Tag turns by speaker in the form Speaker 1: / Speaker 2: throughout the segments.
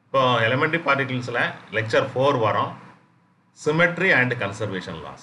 Speaker 1: இப்போ elementary பார்ட்டிகிள்ஸில் lecture 4 வரோம். Symmetry and conservation laws.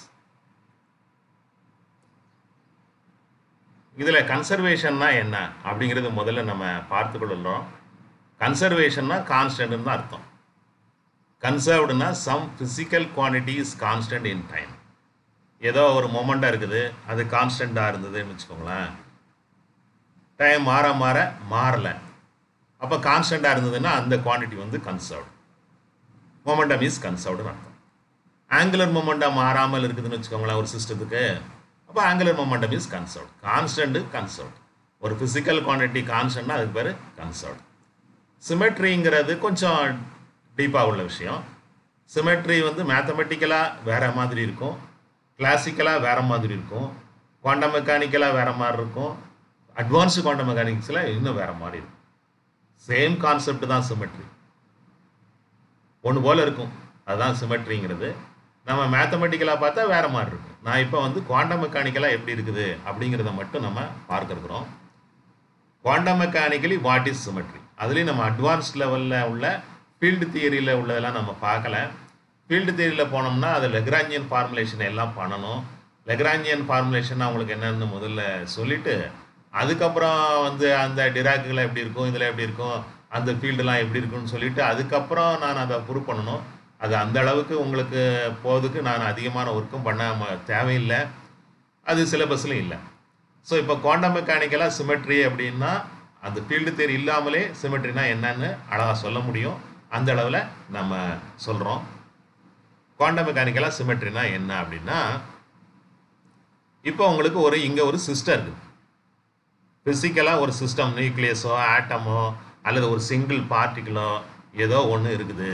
Speaker 1: இதில் கன்சர்வேஷன்னா என்ன அப்படிங்கிறது முதல்ல நம்ம பார்த்துக்கொள்ளுறோம். கன்சர்வேஷன்னா கான்ஸ்டன்ட்னு தான் அர்த்தம். கன்சர்வ்டுனா sum physical quantity is constant in time. ஏதோ ஒரு மொமெண்டாக இருக்குது, அது கான்ஸ்டண்ட்டாக இருந்ததுன்னு வச்சுக்கோங்களேன். டைம் மாற மாற மாறலை, அப்போ கான்ஸ்டண்ட்டாக இருந்ததுன்னா அந்த குவான்டிட்டி வந்து கன்சர்வ்டு. மொமெண்டம் இஸ் கன்சர்வ்டுன்னு அர்த்தம். ஆங்குலர் மொமெண்டம் மாறாமல் இருக்குதுன்னு வச்சுக்கோங்களேன் ஒரு சிஸ்டத்துக்கு, அப்போ angular momentum is conserved. Constant conserved. ஒரு ஃபிசிக்கல் குவான்டிட்டி கான்ஸ்டன்ட்னா அதுக்கு பேர் கன்சர்வ்டு. சிமெட்ரிங்கிறது கொஞ்சம் டீப்பாக உள்ள விஷயம். சிமெட்ரி வந்து மேத்தமெட்டிக்கலாக வேறு மாதிரி இருக்கும், கிளாசிக்கலாக வேறு மாதிரி இருக்கும், குவாண்டம் மெக்கானிக்கலாக வேறு மாதிரி இருக்கும், அட்வான்ஸ்டு குவாண்டம் மெக்கானிக்ஸில் இன்னும் வேறு மாதிரி இருக்கும். சேம் கான்செப்ட் தான் சிமெட்ரி, ஒன்று போல் இருக்கும். அதுதான் சிமெட்ரிங்கிறது. நம்ம மேத்தமெட்டிக்கலாக பார்த்தா வேறு மாதிரி இருக்கும். நான் இப்போ வந்து குவாண்டம் மெக்கானிக்கலாக எப்படி இருக்குது அப்படிங்கிறத மட்டும் நம்ம பார்க்குறோம். Quantum mechanically what is symmetry, அதுலேயும் நம்ம அட்வான்ஸ்ட் லெவலில் உள்ள ஃபீல்டு தியரியில் உள்ளதெல்லாம் நம்ம பார்க்கல. ஃபீல்டு தியரியில் போனோம்னா அது லெக்ராஞ்சியன் ஃபார்முலேஷன் எல்லாம் பண்ணணும். லெக்ராஞ்சியன் ஃபார்முலேஷன் அவங்களுக்கு என்னென்னு முதல்ல சொல்லிவிட்டு, அதுக்கப்புறம் வந்து அந்த டிராக்குகளை எப்படி இருக்கும், இதில் எப்படி இருக்கும், அந்த ஃபீல்டெலாம் எப்படி இருக்குன்னு சொல்லிவிட்டு அதுக்கப்புறம் நான் அதை ப்ரூவ் பண்ணணும். அது அந்த அளவுக்கு உங்களுக்கு போகிறதுக்கு நான் அதிகமான ஒர்க்கும் பண்ண தேவையில்லை, அது சிலபஸ்லையும் இல்லை. ஸோ இப்போ குவாண்டம் மெக்கானிக்கலாக சிமெட்ரி அப்படின்னா அந்த ஃபீல்டு தியரி இல்லாமலே சிமெட்ரினா என்னன்னு அழகாக சொல்ல முடியும். அந்த அளவில் நம்ம சொல்கிறோம். குவாண்டம் மெக்கானிக்கலாக சிமெட்ரினா என்ன அப்படின்னா, இப்போ உங்களுக்கு இங்கே ஒரு சிஸ்டம் இருக்குது. ஃபிசிக்கலாக ஒரு சிஸ்டம், நியூக்ளியஸோ ஆட்டமோ அல்லது ஒரு சிங்கிள் பார்ட்டிகளோ ஏதோ ஒன்று இருக்குது.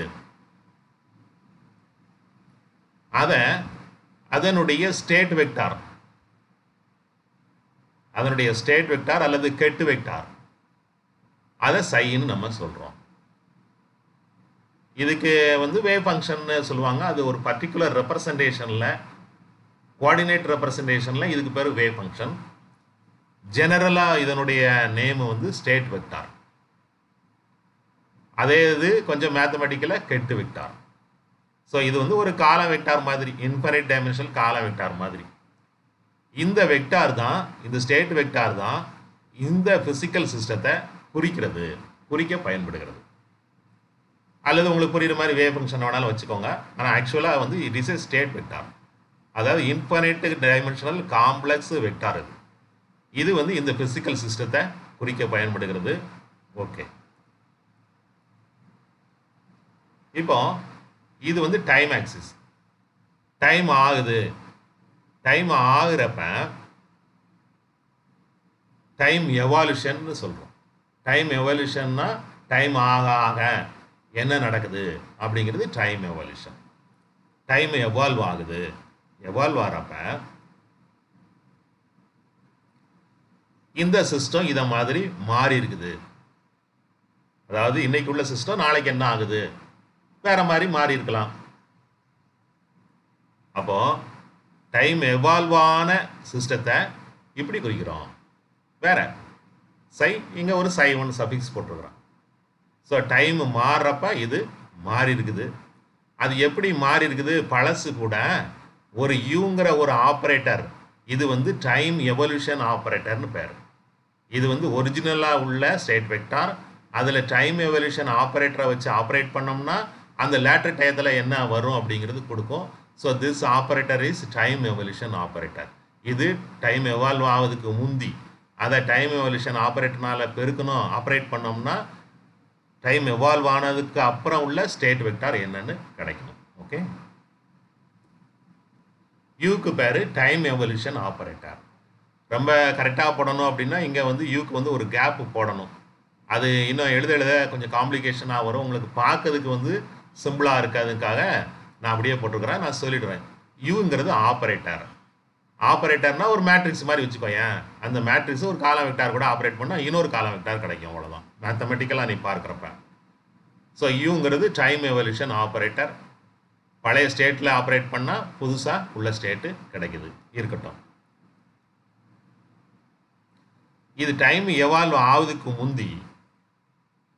Speaker 1: அதனுடைய ஸ்டேட் வெக்டார், அல்லது கெட்டு வெக்டார், அதை சைன்னு நம்ம சொல்கிறோம். இதுக்கு வந்து வேவ் ஃபங்க்ஷன் சொல்லுவாங்க. அது ஒரு பர்டிகுலர் ரெப்ரசன்டேஷனில், கோஆர்டினேட் ரெப்ரசன்டேஷனில் இதுக்கு பேர் வேவ் ஃபங்க்ஷன். ஜெனரலாக இதனுடைய நேம் வந்து ஸ்டேட் வெக்டார். அதே இது கொஞ்சம் மேத்தமெட்டிக்கலாக கெட்டு வெக்டார். ஸோ இது வந்து ஒரு கால வெக்டார் மாதிரி, இன்ஃபைனைட் டைமென்ஷனல் கால வெக்டார் மாதிரி. இந்த வெக்டார் தான், இந்த ஸ்டேட் வெக்டார் தான் இந்த ஃபிசிக்கல் சிஸ்டத்தை குறிக்க பயன்படுகிறது. அல்லது உங்களுக்கு புரியுற மாதிரி வேவ் ஃபங்க்ஷன் வேணாலும் வச்சுக்கோங்க. ஆனால் ஆக்சுவலாக வந்து it is a state vector, அதாவது இன்ஃபைனைட் டைமென்ஷனல் காம்ப்ளெக்ஸ் வெக்டார். இது வந்து இந்த ஃபிசிக்கல் சிஸ்டத்தை குறிக்க பயன்படுகிறது. ஓகே, இப்போ இது வந்து டைம் ஆக்சிஸ். டைம் ஆகுது, டைம் ஆகுறப்ப டைம் எவால்யூஷன் சொல்கிறோம். டைம் எவால்யூஷன்னா டைம் ஆக ஆக என்ன நடக்குது அப்படிங்கிறது டைம் எவால்யூஷன். டைம் எவால்வ் ஆகுது, எவால்வ் ஆகிறப்ப இந்த சிஸ்டம் இதை மாதிரி மாறி இருக்குது. அதாவது இன்னைக்கு உள்ள சிஸ்டம் நாளைக்கு என்ன ஆகுது, வேற மாதிரி மாறி இருக்கலாம். அப்போ டைம் எவால்வான சிஸ்டத்தை இப்படி குறிக்கிறோம். வேற சை, இங்க ஒரு சை ஒன்று சஃபிக்ஸ் போட்டிருக்கிறோம். ஸோ டைம் மாறுறப்ப இது மாறி இருக்குது. அது எப்படி மாறி இருக்குது, பழசு கூட ஒரு யூங்கிற ஒரு ஆப்ரேட்டர், இது வந்து டைம் எவல்யூஷன் ஆப்ரேட்டர்னு பேர். இது வந்து ஒரிஜினலாக உள்ள ஸ்டேட் வெக்டார். அதில் டைம் எவல்யூஷன் ஆப்ரேட்டரை வச்சு ஆப்ரேட் பண்ணோம்னா அந்த லேட்டர் டயத்தில் என்ன வரும் அப்படிங்கிறது கொடுக்கும். So this operator is time evolution operator. இது டைம் எவால்வ் ஆகுதுக்கு முந்தி அதை டைம் எவல்யூஷன் ஆப்ரேட்டர்னால பெருக்கணும், ஆப்ரேட் பண்ணோம்னா டைம் எவால்வ் ஆனதுக்கு அப்புறம் உள்ள ஸ்டேட் வெக்டார் என்னன்னு கிடைக்கணும். ஓகே, யூக்கு பேர் டைம் எவல்யூஷன் ஆப்ரேட்டர். ரொம்ப கரெக்டாக போடணும் அப்படின்னா இங்கே வந்து யூக்கு வந்து ஒரு கேப் போடணும். அது இன்னும் எழுத கொஞ்சம் காம்ப்ளிகேஷனாக வரும். உங்களுக்கு பார்க்கறதுக்கு வந்து சிம்பிளாக இருக்காதுக்காக நான் அப்படியே போட்டிருக்கிறேன். நான் சொல்லிடுவேன். யூங்கிறது ஆப்ரேட்டர். ஆப்ரேட்டர்னா ஒரு மேட்ரிக்ஸ் மாதிரி வச்சுக்கோயேன். அந்த மேட்ரிக்ஸ் ஒரு காலம் வெக்டார் கூட ஆப்ரேட் பண்ணால் இன்னொரு காலம் வெக்டார் கிடைக்கும். அவ்வளோதான் மேத்தமெட்டிக்கலாக நீ பார்க்குறப்ப. ஸோ யூங்கிறது டைம் எவல்யூஷன் ஆப்ரேட்டர். பழைய ஸ்டேட்டில் ஆப்ரேட் பண்ணால் புதுசாக உள்ள ஸ்டேட்டு கிடைக்குது. இருக்கட்டும், இது டைம் எவால்வ் ஆகுதுக்கு முந்தி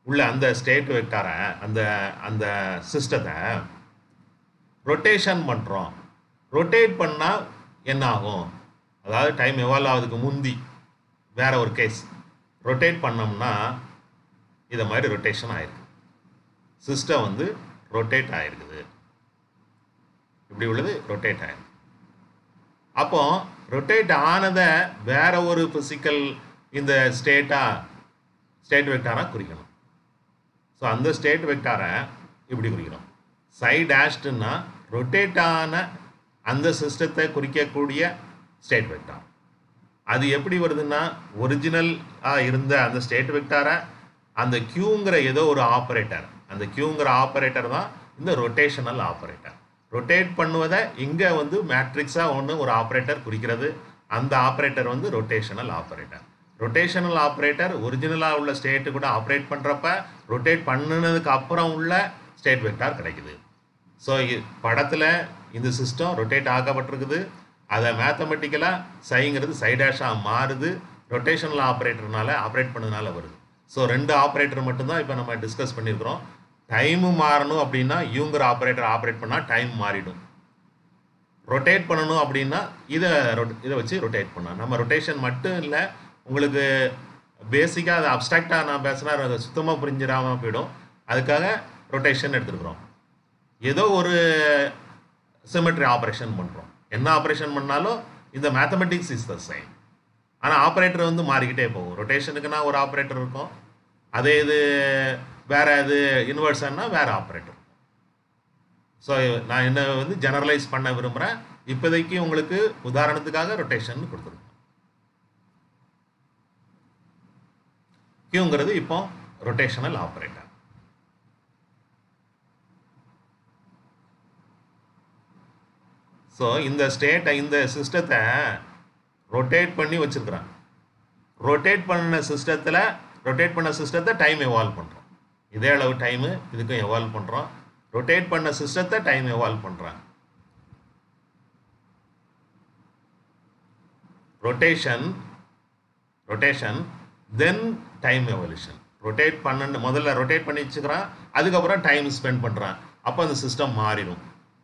Speaker 1: உள்ள அந்த ஸ்டேட் வெக்டாரை அந்த அந்த சிஸ்டத்தை ரொட்டேஷன் பண்ணுறோம். ரொட்டேட் பண்ணால் என்ன ஆகும்? அதாவது டைம் எவால்வ் ஆகுதுக்கு முந்தி வேற ஒரு கேஸ் ரொட்டேட் பண்ணோம்னா இதை மாதிரி ரொட்டேஷன் ஆயிருக்கு. சிஸ்டம் வந்து ரொட்டேட் ஆயிருக்குது. இப்படி உள்ளது ரொட்டேட் ஆயிருக்கு. அப்போ ரொட்டேட் ஆனதை வேற ஒரு பிசிக்கல் இந்த ஸ்டேட் வெக்டாராக குறிக்கணும். ஸோ அந்த ஸ்டேட் வெக்டாரை இப்படி குறிக்கணும். சை டேஷ்டுன்னா ரொட்டேட் ஆன அந்த சிஸ்டத்தை குறிக்கக்கூடிய ஸ்டேட் வெக்டார். அது எப்படி வருதுன்னா ஒரிஜினலாக இருந்த அந்த ஸ்டேட் வெக்டாரை அந்த கியூங்கிற ஏதோ ஒரு ஆப்ரேட்டர், அந்த கியூங்கிற ஆப்ரேட்டர் தான் இந்த ரொட்டேஷனல் ஆப்ரேட்டர். ரொட்டேட் பண்ணுவதை இங்கே வந்து மேட்ரிக்ஸாக ஒன்று ஒரு ஆப்ரேட்டர் குறிக்கிறது. அந்த ஆப்ரேட்டர் வந்து ரொட்டேஷனல் ஆப்ரேட்டர். ரொட்டேஷனல் ஆப்ரேட்டர் ஒரிஜினலாக உள்ள ஸ்டேட்டு கூட ஆப்ரேட் பண்ணுறப்ப ரொட்டேட் பண்ணினதுக்கு அப்புறம் உள்ள ஸ்டேட் வெக்டார் கிடைக்குது. ஸோ படத்தில் இந்த சிஸ்டம் ரொட்டேட் ஆக்கப்பட்டிருக்குது. அதை மேத்தமெட்டிக்கலாக சைங்கிறது சைடாஷாக மாறுது. ரொட்டேஷனல் ஆப்ரேட்டர்னால ஆப்ரேட் பண்ணதுனால வருது. ஸோ ரெண்டு ஆப்ரேட்டர் மட்டும்தான் இப்போ நம்ம டிஸ்கஸ் பண்ணியிருக்கிறோம். டைமு மாறணும் அப்படின்னா யூங்கிற ஆப்ரேட்டர் ஆப்ரேட் பண்ணால் டைம் மாறிடும். ரொட்டேட் பண்ணணும் அப்படின்னா இதை வச்சு ரொட்டேட் பண்ணலாம். நம்ம ரொட்டேஷன் மட்டும் இல்லை, உங்களுக்கு பேசிக்காக அதை அப்ஸ்ட்ராக்டாக நான் பேசினா அதை சுத்தமாக புரிஞ்சிடாமல் போயிடும். அதுக்காக ரொட்டேஷன் எடுத்துருக்குறோம். ஏதோ ஒரு சிமெட்ரி ஆப்ரேஷன் பண்ணுறோம். என்ன ஆப்ரேஷன் பண்ணாலும் இந்த மேத்தமெட்டிக்ஸ் இஸ் த சேம். ஆனால் ஆப்ரேட்டர் வந்து மாறிக்கிட்டே போகும். ரொட்டேஷனுக்குன்னா ஒரு ஆப்ரேட்டர் இருக்கும், அதே இது வேறு இது இன்வெர்ஸன்னா வேறு ஆப்ரேட்டர் இருக்கும். ஸோ நான் என்ன வந்து ஜெனரலைஸ் பண்ண விரும்புகிறேன். இப்போதைக்கு உங்களுக்கு உதாரணத்துக்காக ரொட்டேஷன் கொடுத்துருக்கோம். கியூங்கிறது இப்போ ரொட்டேஷனல் ஆப்ரேட்டர். ஸோ இந்த சிஸ்டத்தை ரொட்டேட் பண்ணி வச்சுருக்குறான். ரொட்டேட் பண்ண சிஸ்டத்தை டைம் எவால்வ் பண்ணுறோம். இதே அளவு டைமு இதுக்கும் எவால்வ் பண்ணுறோம். ரொட்டேட் பண்ண சிஸ்டத்தை டைம் எவால்வ் பண்ணுறான். Rotation then time evolution. முதல்ல ரொட்டேட் பண்ணி வச்சுக்கிறான், அதுக்கப்புறம் டைம் ஸ்பெண்ட் பண்ணுறான். அப்போ அந்த சிஸ்டம் மாறிடும்.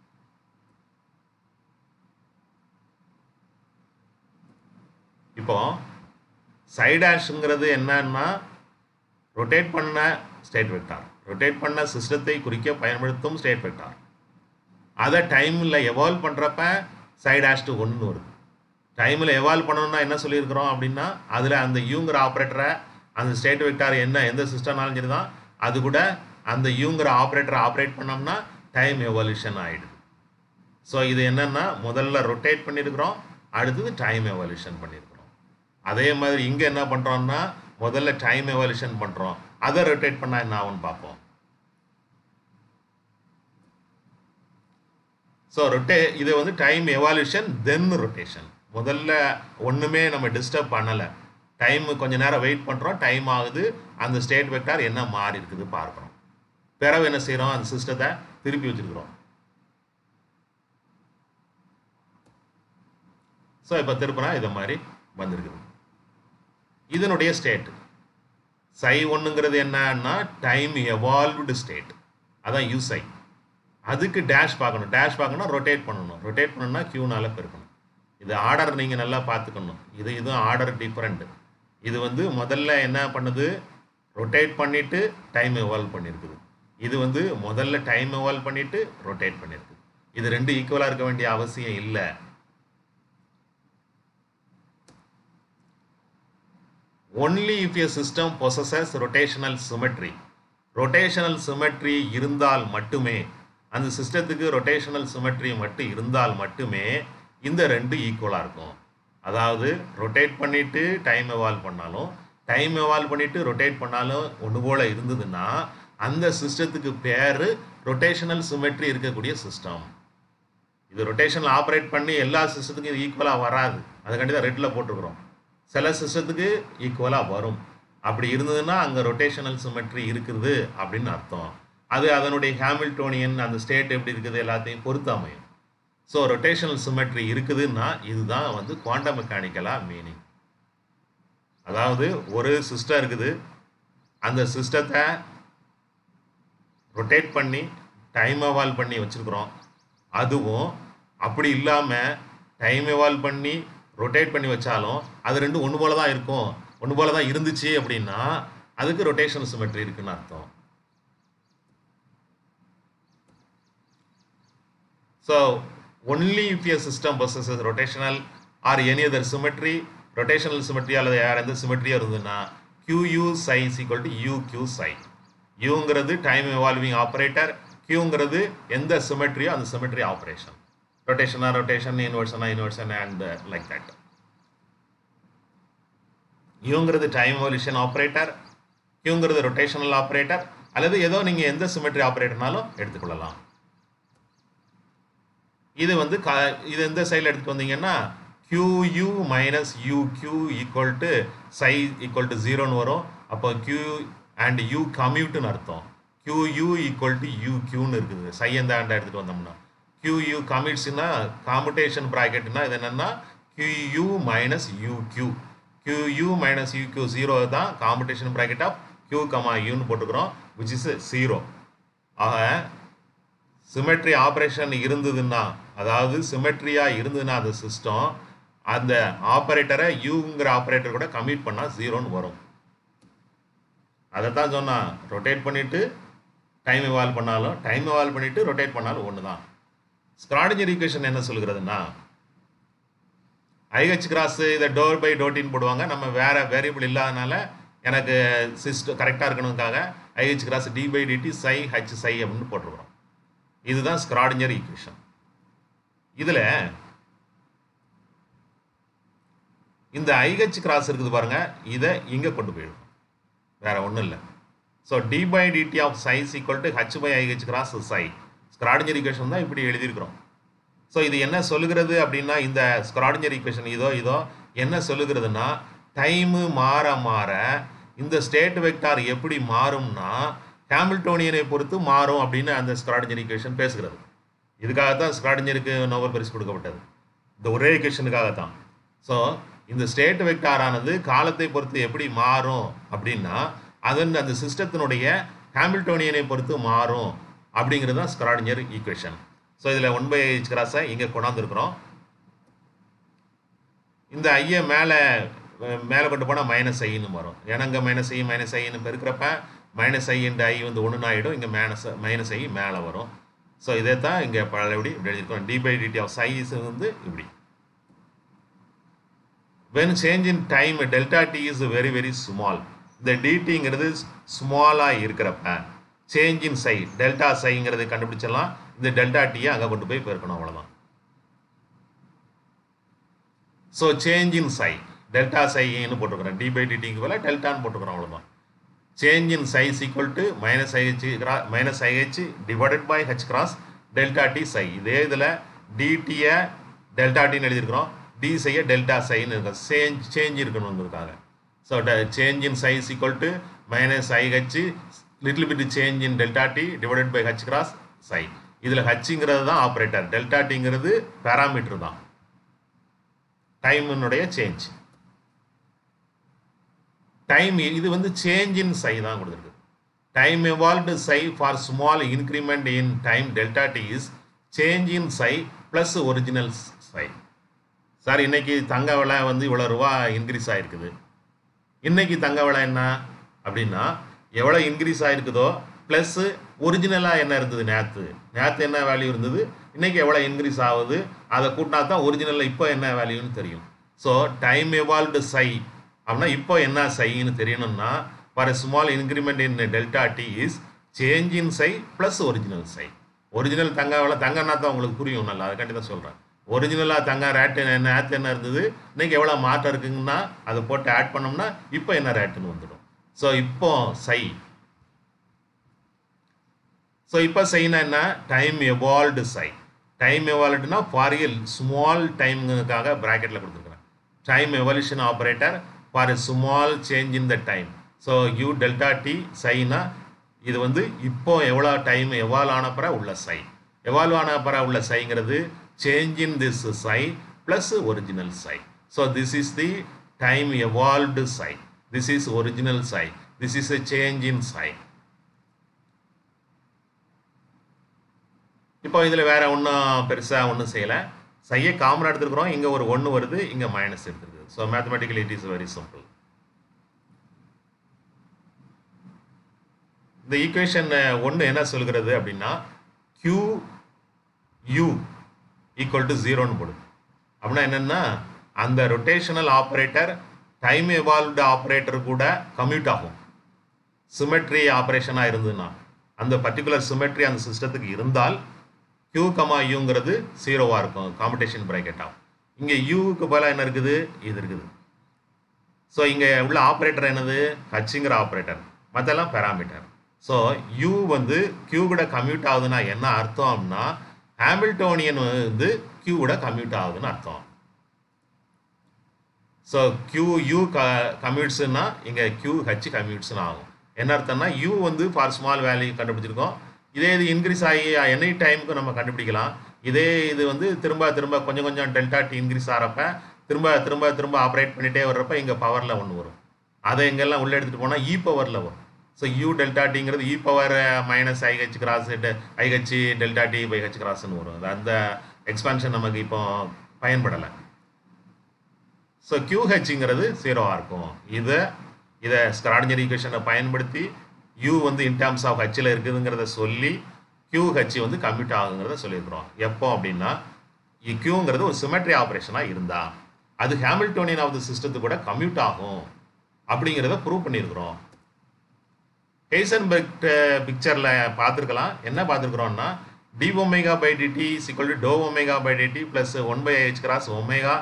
Speaker 1: இப்போ சைடாஷ்ங்கிறது என்னன்னா ரொட்டேட் பண்ண ஸ்டேட் வெக்டார், ரொட்டேட் பண்ண சிஸ்டத்தை குறிக்க பயன்படுத்தும் ஸ்டேட் வெக்டார். அதை டைமில் எவால்வ் பண்ணுறப்ப சைடாஷ்டு 1 வருது. டைமில் எவால்வ் பண்ணணும்னா என்ன சொல்லியிருக்கிறோம் அப்படின்னா அதில் அந்த யூங்கிற ஆப்ரேட்டரை அந்த ஸ்டேட் வெக்டார் எந்த சிஸ்டம்னாலும் சரி தான் அது கூட அந்த யூங்கிற ஆப்ரேட்டரை ஆப்ரேட் பண்ணோம்னா டைம் எவல்யூஷன் ஆகிடுது. ஸோ இது என்னென்னா முதல்ல ரொட்டேட் பண்ணியிருக்கிறோம், அடுத்தது டைம் எவல்யூஷன் பண்ணியிருக்கிறோம். அதே மாதிரி இங்கே என்ன பண்ணுறோம்னா முதல்ல டைம் எவல்யூஷன் பண்ணுறோம், அதை ரொட்டேட் பண்ணால் என்ன ஆகும்னு பார்ப்போம். ஸோ இது வந்து டைம் எவால்யூஷன் தென் ரொட்டேஷன். முதல்ல ஒன்றுமே நம்ம டிஸ்டர்ப் பண்ணலை, டைம் கொஞ்ச நேரம் வெயிட் பண்ணுறோம், டைம் ஆகுது, அந்த ஸ்டேட் வெக்டார் என்ன மாறி இருக்குது பார்க்குறோம். பிறகு என்ன செய்கிறோம், அந்த சிஸ்டத்தை திருப்பி வச்சுருக்கிறோம். ஸோ இப்போ திருப்பினா இதை மாதிரி வந்திருக்குது. இதனுடைய ஸ்டேட் சை 1ங்கிறது என்னன்னா டைம் எவால்வ்டு ஸ்டேட், அதான் யூசை. அதுக்கு டேஷ் பார்க்கணும், ரொட்டேட் பண்ணணும்னா கியூனால பெருக்கணும். இது ஆர்டர் நீங்கள் நல்லா பார்த்துக்கணும். இதுவும் ஆர்டர் டிஃப்ரெண்ட். இது வந்து முதல்ல என்ன பண்ணுது, ரொட்டேட் பண்ணிவிட்டு டைம் எவால்வ் பண்ணியிருக்குது. இது வந்து முதல்ல டைம் எவால்வ் பண்ணிவிட்டு ரொட்டேட் பண்ணியிருக்குது. இது ரெண்டு ஈக்குவலாக இருக்க வேண்டிய அவசியம் இல்லை. Only if a system possesses rotational symmetry. Rotational symmetry இருந்தால் மட்டுமே, அந்த சிஸ்டத்துக்கு ரொட்டேஷனல் சிமெட்ரி மட்டும் இருந்தால் மட்டுமே இந்த ரெண்டு ஈக்குவலாக இருக்கும். அதாவது ரொட்டேட் பண்ணிவிட்டு டைம் எவால்வ் பண்ணாலும், டைம் எவால்வ் பண்ணிவிட்டு ரொட்டேட் பண்ணாலும் ஒன்று போல் இருந்ததுன்னா அந்த சிஸ்டத்துக்கு பேர் ரொட்டேஷனல் சிமெட்ரி இருக்கக்கூடிய சிஸ்டம். இது ரொட்டேஷனல் ஆப்ரேட் பண்ணி எல்லா சிஸ்டத்துக்கும் இது ஈக்குவலாக வராது, அதுக்காண்டி தான் ரெட்டில் போட்டிருக்கிறோம். சில சிஸ்டத்துக்கு ஈக்குவலாக வரும். அப்படி இருந்ததுன்னா அங்கே ரொட்டேஷனல் சிமெட்ரி இருக்குது அப்படின்னு அர்த்தம். அது அதனுடைய ஹாமில்டோனியன் அந்த ஸ்டேட் எப்படி இருக்குது எல்லாத்தையும் பொறுத்து அமையும். ஸோ ரொட்டேஷனல் சிமெட்ரி இருக்குதுன்னா இதுதான் வந்து குவாண்டம் மெக்கானிக்கலாக மீனிங். அதாவது ஒரு சிஸ்டம் இருக்குது, அந்த சிஸ்டத்தை ரொட்டேட் பண்ணி டைம் எவால்வ் பண்ணி வச்சுருக்குறோம். அதுவும் அப்படி இல்லாமல் டைம் எவால்வ் பண்ணி ரொட்டேட் பண்ணி வச்சாலும் அது ரெண்டும் ஒன்று போல தான் இருக்கும். ஒன்று போல தான் இருந்துச்சு அப்படின்னா அதுக்கு ரொட்டேஷனல் சிமெட்ரி இருக்குன்னு அர்த்தம். So only if your system possesses rotational or any other symmetry, rotational symmetry அல்லது வேற எந்த symmetry இருந்ததுன்னா QU psi is equal to UQ psi. Uங்கிறது time evolving operator, Qங்கிறது எந்த symmetry அந்த symmetry operation. Rotation, inversion and like that. Uங்கிறது time evolution operator, Qங்கிறது rotational operator அல்லது ஏதோ நீங்க எந்த symmetry operatorனாலும் எடுத்துக்கொள்ளலாம். இது வந்து இது எந்த சைடில் எடுத்துட்டு வந்தீங்கன்னா QU minus UQ equal to psi equal to 0ன்னு வரும். அப்போ Q and U commute-ன்னு அர்த்தம். QU equal to UQன்னு இருக்குது. psi எந்த ஆண்டை எடுத்துட்டு வந்தோம்னா QU commutes-னா commutation bracket-னா இது என்னன்னா QU minus UQ. QU minus UQ 0 தான் commutation bracket of Q, Uன்னு போட்டுக்கிறோம், which is 0. ஆக சிமெட்ரி ஆப்ரேஷன் இருந்ததுன்னா, அதாவது சிமெட்ரியா இருந்ததுன்னா அந்த சிஸ்டம் அந்த ஆப்ரேட்டரை யூங்கிற ஆப்ரேட்டர் கூட கமிட் பண்ணால் 0ன்னு வரும். அதை தான் சொன்னால் ரொட்டேட் பண்ணிவிட்டு டைம் எவால்வ் பண்ணாலும் டைம் எவால்வ் பண்ணிவிட்டு ரொட்டேட் பண்ணாலும் ஒன்று தான். ஸ்க்ராடிஞ்சர் ஈக்குவேஷன் என்ன சொல்கிறதுன்னா ஐஹெச் கிராஸ் இதை டோர் பை டோட்டின்னு போடுவாங்க. நம்ம வேறு வேரியபிள் இல்லாதனால எனக்கு சிஸ்டம் கரெக்டாக இருக்கணுக்காக I H cross d by d t psi H psi அப்படின்னு போட்டிருக்கிறோம். இதுதான் ஸ்க்ராடிஞ்சர் ஈக்குவேஷன். இதில் இந்த ஐஹெச் கிராஸ் இருக்குது பாருங்க, இதை இங்கே கொண்டு போயிடும், வேற ஒன்றும் இல்லை. So d by d t of psi equal to H by I H cross psi. Schrodinger equation தான் இப்படி எழுதியிருக்கிறோம். ஸோ இது என்ன சொல்லுகிறது அப்படின்னா இந்த ஸ்க்ராடிஞ்சர் ஈக்குவேஷன் இதோ என்ன சொல்லுகிறதுனா டைமு மாற மாற இந்த ஸ்டேட் வெக்டார் எப்படி மாறும்னா ஹாமில்டோனியனை பொறுத்து மாறும் அப்படின்னு அந்த ஸ்க்ராடிஞ்சர் ஈக்குவேஷன் பேசுகிறது. இதுக்காக தான் ஸ்க்ராடிஞ்சருக்கு நோபல் பரிசு கொடுக்கப்பட்டது, இந்த ஒரே ஈக்குவேஷனுக்காக தான். ஸோ இந்த ஸ்டேட் வெக்டாரானது காலத்தை பொறுத்து எப்படி மாறும் அப்படின்னா அதன் அந்த சிஸ்டத்தினுடைய ஹாமில்டோனியனை பொறுத்து மாறும் அப்படிங்கிறது தான் ஸ்க்ராடிஞ்சர் ஈக்குவேஷன். ஸோ இதில் 1/h கிராஸை இங்கே கொண்டாந்துருக்குறோம். இந்த ஐயை மேலே கொண்டு போனால் மைனஸ் ஐன்னு வரும். ஏன்னா இங்கே மைனஸ் ஐன்னு பெருக்கிறப்ப மைனஸ் ஐ இன்ட்டு ஐ வந்து ஒன்று ஆகிடும், இங்கே மைனஸ் ஐ மேலே வரும். ஸோ இதே தான் இங்கே பழையபடி இப்படி எழுதியிருக்கோம். D by d t of psi's வந்து இப்படி. When change in time delta t is very very small. இந்த டிடிங்கிறது ஸ்மாலாக இருக்கிறப்ப சேஞ்ச் இன் சை டெல்டா சைங்கிறது கண்டுபிடிச்சிடலாம். இந்த டெல்டா டியை அங்கே கொண்டு போய் பெருக்கணும், அவ்வளோதான். So change in psi delta சைன்னு போட்டுக்கிறோம், டி பை டிடிக்கு போல டெல்டான்னு போட்டுக்கிறோம், அவ்வளோதான். Change in psi equal to minus I H divided by H cross delta t psi. இதே இதில் டிடியை டெல்டா டின்னு எழுதியிருக்கிறோம், டி சையை டெல்டா சைன்னு இருக்கும், சேஞ்ச் இருக்கணுங்கிறதுக்காக. So change in psi equal to minus I H little bit change in delta t divided by H cross psi. இதில் ஹச்சுங்கிறது தான் ஆப்ரேட்டர், டெல்டா டிங்கிறது பேராமீட்டர் தான், டைமினுடைய சேஞ்ச். டைம் இது வந்து சேஞ்ச் இன் சை தான் கொடுத்துருக்கு. Time evolved psi for small increment in time delta t is change in psi plus original psi. Sir இன்னைக்கு தங்க விலை வந்து இவ்வளோ ரூபா இன்க்ரீஸ் ஆகிருக்குது. இன்னைக்கு தங்க விலை என்ன அப்படின்னா எவ்வளோ இன்க்ரீஸ் ஆகிருக்குதோ ப்ளஸ்ஸு ஒரிஜினலாக என்ன இருந்தது, நேற்று என்ன வேல்யூ இருந்தது, இன்றைக்கி எவ்வளோ இன்க்ரீஸ் ஆகுது, அதை கூட்டினா தான் ஒரிஜினலில் இப்போ என்ன வேல்யூன்னு தெரியும். ஸோ டைம் எவால்வ்டு சை அப்படின்னா இப்போ என்ன சைன்னு தெரியணும்னா for a small increment in delta t is change in psi plus original psi. Original தங்க விலை தங்கன்னா தான் உங்களுக்கு புரியும் நல்லா, அதுக்காண்டி தான் சொல்கிறேன். ஒரிஜினலாக தங்க ரேட்டு நேற்று என்ன இருந்தது, இன்றைக்கி எவ்வளோ மாற்றம் இருக்குங்கன்னா அதை போட்டு ஆட் பண்ணோம்னா இப்போ என்ன ரேட்டுன்னு வந்துடும். ஸோ இப்போ சை. ஸோ இப்போ சைனா என்ன, டைம் எவால்வ்டு சை. டைம் எவால்வ்டுனா ஃபார் எ ஸ்மால் டைமுக்காக ப்ராக்கெட்டில் கொடுத்துருக்குறேன். Time evolution operator for a small change in the time. So U delta t சைனா இது வந்து இப்போ எவ்வளோ டைம் எவால்வ் ஆனப்பற உள்ள சை. எவால்வ் ஆனப்பற உள்ள சைங்கிறது change in this psi plus original psi. So this is the time evolved psi, this is original psi, this is a change in psi. இப்போ இதில் வேறு ஒன்றும் பெருசாக ஒன்றும் செய்யலை. சையை காமனாக எடுத்துருக்குறோம். இங்கே ஒரு 1 வருது, இங்கே மைனஸ் எடுத்துருக்குது. So mathematically it is very simple. இந்த ஈக்குவேஷன் 1 என்ன சொல்கிறது அப்படின்னா QU ஈக்குவல் டு 0ன்னு போடுது. அப்படின்னா என்னென்னா அந்த rotational operator time evolved operator கூட கம்யூட் ஆகும். சிமெட்ரி ஆப்ரேஷனாக இருந்ததுன்னா அந்த பர்டிகுலர் சிமெட்ரி அந்த சிஸ்டத்துக்கு இருந்தால் Q, Uங்கிறது 0வாக இருக்கும், காம்படிஷன் பிராக்கெட் ஆகும். இங்கே யூக்கு பதிலாக என்ன இருக்குது, இது இருக்குது. ஸோ இங்கே உள்ள ஆப்ரேட்டர் என்னது, ஹச்சுங்கிற ஆப்ரேட்டர், மற்றெல்லாம் பேராமீட்டர். ஸோ யூ வந்து Q கூட கம்யூட் ஆகுதுன்னா என்ன அர்த்தம் அப்படின்னா ஹாமில்டோனியன் வந்து Q கூட கம்யூட் ஆகுதுன்னு அர்த்தம். ஸோ QU கம்யூட்ஸ்னா இங்கே QH கம்யூட்ஸ்னு ஆகும். என்ன அர்த்தம்னா யூ வந்து ஃபார் ஸ்மால் வேல்யூ கண்டுபிடிச்சிருக்கோம். இதே இது இன்க்ரீஸ் ஆகி எனி டைமுக்கு நம்ம கண்டுபிடிக்கலாம். இதே இது வந்து திரும்ப திரும்ப கொஞ்சம் கொஞ்சம் டெல்டா டி இன்க்ரீஸ் ஆகிறப்ப திரும்ப திரும்ப திரும்ப ஆப்ரேட் பண்ணிகிட்டே வர்றப்ப இங்கே பவரில் ஒன்று வரும். அதை எங்கெல்லாம் உள்ளே எடுத்துகிட்டு போனால் இ பவரில் வரும். ஸோ யூ டெல்டா டிங்கிறது e power minus i h cross i h delta t by h கிராஸ்ன்னு வரும். அந்த எக்ஸ்பான்ஷன் நமக்கு இப்போ பயன்படலை. ஸோ QHங்கிறது 0வாக இருக்கும். இதை ஸ்க்ராடிஞ்சர் ஈக்குவேஷனை பயன்படுத்தி U வந்து இன் டேர்ம்ஸ் ஆஃப் ஹச்சில் இருக்குதுங்கிறத சொல்லி QH வந்து கம்யூட் ஆகுங்கிறத சொல்லியிருக்கிறோம். எப்போ அப்படின்னா Qங்கிறது ஒரு சிமெட்ரி ஆப்ரேஷனாக இருந்தால் அது ஹாமில்டோனியன் ஆஃப் த சிஸ்டத்துக்கு கூட கம்யூட் ஆகும் அப்படிங்கிறத ப்ரூவ் பண்ணியிருக்கிறோம். ஹெய்சன்பெர்க் பிக்சரில் பார்த்துருக்கலாம். என்ன பார்த்துருக்குறோம்னா d omega by d t is equal to doh omega by d t plus 1/h cross omega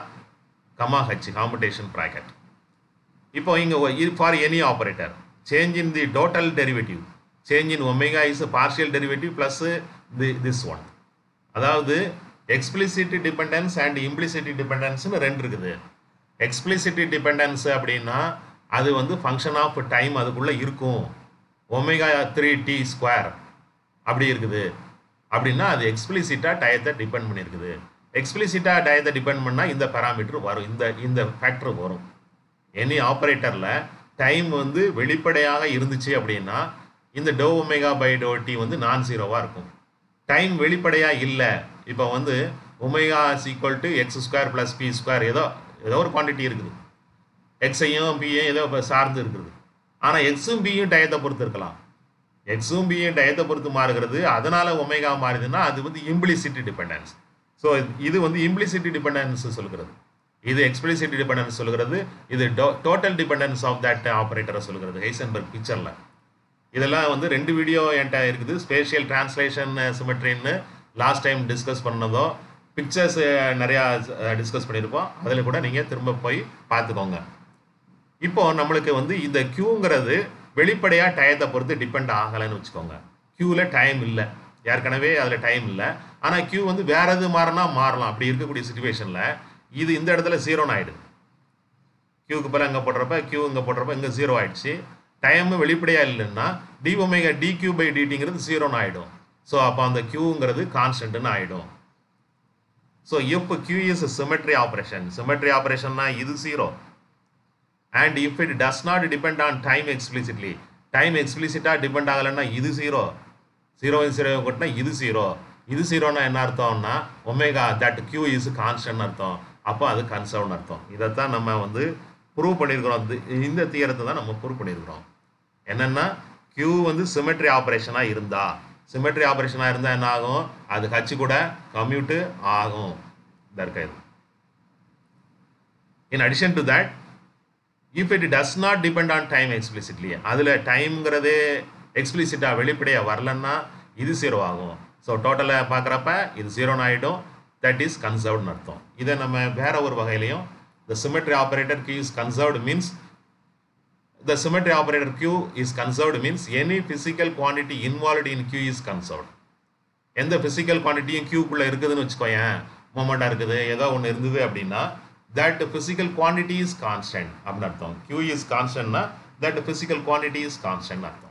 Speaker 1: H commutation bracket. இப்போ இங்கே for any operator change in the total derivative change in omega is partial derivative plus this one. அதாவது explicit dependence and implicit டிபெண்டன்ஸ்னு 2 இருக்குது. Explicitly dependence அப்படின்னா அது வந்து function of time அதுக்குள்ளே இருக்கும். ஒமேகா 3t² அப்படி இருக்குது அப்படின்னா அது எக்ஸ்பிளிசிட்டாக டயத்தை டிபெண்ட் பண்ணியிருக்குது. எக்ஸ்பிளிசிட்டாக டயத்தை டிபெண்ட் பண்ணால் இந்த பேராமீட்டர் வரும், இந்த ஃபேக்டர் வரும். எனி ஆப்ரேட்டரில் டைம் வந்து வெளிப்படையாக இருந்துச்சு அப்படின்னா இந்த doh omega by doh t வந்து நான் 0வாக இருக்கும். டைம் வெளிப்படையாக இல்லை, இப்போ வந்து omega is equal to x² + p² ஏதோ ஒரு குவான்டிட்டி இருக்குது, எக்ஸையும் பியும் ஏதோ சார்ந்து இருக்குது. ஆனால் எக்ஸும் பியும் டயத்தை பொறுத்து இருக்கலாம். எக்ஸும் பியும் டயத்தை பொறுத்து மாறுகிறது, அதனால ஒமேகா மாறுதுன்னா அது வந்து இம்ப்ளிசிட்டி டிபெண்டன்ஸ். ஸோ இது வந்து இம்ப்ளிசிட்டி டிபெண்டன்ஸ் சொல்கிறது, இது எக்ஸ்பிளிசிட்டி டிபெண்டன்ஸ் சொல்கிறது, இது டோட்டல் டிபெண்டன்ஸ் ஆஃப் தட் ஆப்ரேட்டரை சொல்கிறது ஹெய்சன்பெர்க் பிக்சரில். இதெல்லாம் வந்து 2 வீடியோ என்கிட்ட இருக்குது. ஸ்பேஷியல் டிரான்ஸ்லேஷன் சிமெட்ரின்னு லாஸ்ட் டைம் டிஸ்கஸ் பண்ணதோ, பிக்சர்ஸ் நிறையா டிஸ்கஸ் பண்ணியிருப்போம். அதில் கூட நீங்கள் திரும்ப போய் பார்த்துக்கோங்க. இப்போ நம்மளுக்கு வந்து இந்த Qங்கிறது வெளிப்படையாக டயத்தை பொறுத்து டிபெண்ட் ஆகலைன்னு வச்சுக்கோங்க. Qவில் டைம் இல்லை, ஏற்கனவே அதில் டைம் இல்லை. ஆனால் Q வந்து வேற எது மாறினா மாறலாம். அப்படி இருக்கக்கூடிய சுச்சுவேஷனில் இது இந்த இடத்துல 0ன்னு ஆகிடுது. Qக்கு பதில் இங்கே போடுறப்ப Q இங்கே போடுறப்ப இங்கே 0 ஆகிடுச்சு. டைமு வெளிப்படையாக இல்லைன்னா டி ஒமேகா dq பை டிடிங்கிறது 0ன்னு ஆகிடும். ஸோ அப்போ அந்த Qங்கிறது கான்ஸ்டன்ட்னு ஆகிடும். ஸோ இப்போ Q is symmetry operation. Symmetry ஆப்ரேஷன்னா இது 0. And if it does not depend on time explicitly, time எக்ஸ்பிளிசிட்டாக டிபெண்ட் ஆகலைன்னா இது 0. 0 கொட்டினா இது 0. இது 0ன்னா என்ன அர்த்தம்னா omega that Q is constant அர்த்தம். அப்போ அது கன்சர்வ்னு அர்த்தம். இதைத்தான் நம்ம வந்து ப்ரூவ் பண்ணியிருக்கிறோம். இந்த தியரத்தை தான் நம்ம ப்ரூவ் பண்ணியிருக்கிறோம். என்னென்னா Q வந்து சிமெட்ரி ஆப்ரேஷனாக இருந்தால், சிமெட்ரி ஆப்ரேஷனாக இருந்தால் என்ன ஆகும், அது ஹச் கூட கம்யூட்டு ஆகும். தர்க்க in addition to that if it does not depend on time explicitly, அதில் டைம்ங்கிறதே எக்ஸ்பிளிசிட்டாக வெளிப்படையாக வரலன்னா இது 0 ஆகும். ஸோ டோட்டலாக பார்க்குறப்ப இது 0ன்னு ஆகிடும். தட் இஸ் கன்சர்வ்டுன்னு அர்த்தம். இதை நம்ம வேற ஒரு வகையிலையும் the symmetry operator Q is conserved means the symmetry operator Q is conserved means any physical quantity involved in Q is conserved. எந்த physical quantityயும் Qக்குள்ளே இருக்குதுன்னு வச்சுக்கோயேன், மொமெண்டாக இருக்குது, ஏதோ ஒன்று இருந்தது அப்படின்னா that physical quantity is constant அப்படின்னு அர்த்தம். Q is constantனா that physical quantity is constant அர்த்தம்.